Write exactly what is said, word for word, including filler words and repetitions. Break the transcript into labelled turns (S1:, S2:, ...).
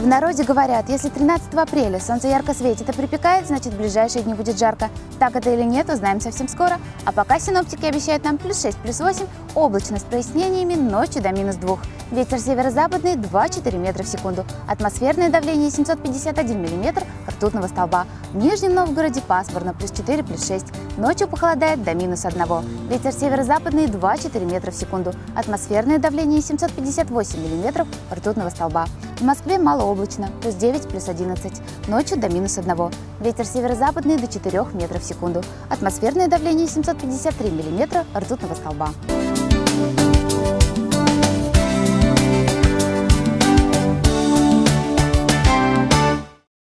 S1: народе говорят, если тринадцатого апреля солнце ярко светит и припекает, значит в ближайшие дни будет жарко. Так это или нет, узнаем совсем скоро. А пока синоптики обещают нам плюс шесть, плюс восемь, облачно с прояснениями, ночью до минус двух. Ветер северо-западный два-четыре метра в секунду. Атмосферное давление семьсот пятьдесят один миллиметр ртутного столба. В Нижнем Новгороде пасмурно, плюс четыре, плюс шесть. Ночью похолодает до минус одного. Ветер северо-западный два-четыре метра в секунду. Атмосферное давление семьсот пятьдесят восемь миллиметров ртутного столба. В Москве малооблачно, плюс девять, плюс одиннадцать. Ночью до минус одного. Ветер северо-западный до четырёх метров в секунду. Атмосферное давление семьсот пятьдесят три миллиметра ртутного столба.